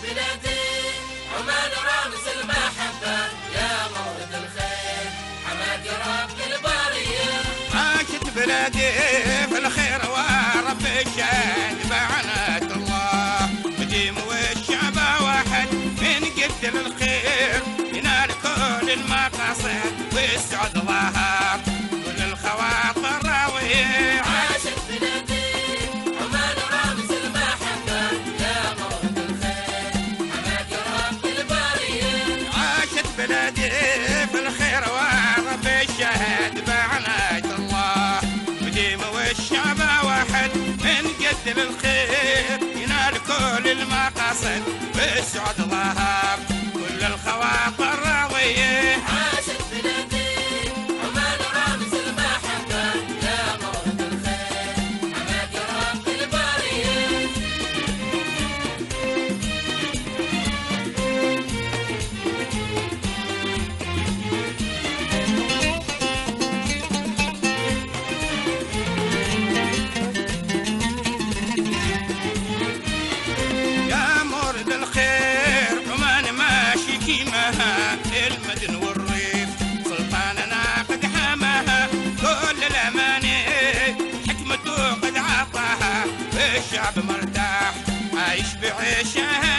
بلادي عمان رامز المحبة يا مورد الخير حماك رب البرية. عاشت بلادي في الخير ورب الشان بعنات الله مديم والشعب واحد من قد الخير ينال كل المقاصد والسعد ظهر كل الخواطر راوية. عاشت بلادي عمان رامز المحبة يا مورد الخير حماك رب البرية. عاشت بلادي في الخير ورب الشهد بعنات الله مديم والشعب واحد من قد الخير ينال كل المقاصد والسعد ظهر كل الخواطر راوية. عاشت بلادي عمان رامز المحبة يا مورد الخير حماك رب البرية. يا مورد الخير عمان ماشي كيمها المدن والريف سلطاننا قد حماها كل الاماني حكمته قد عطاها الشعب مرتاح عايش بعيشه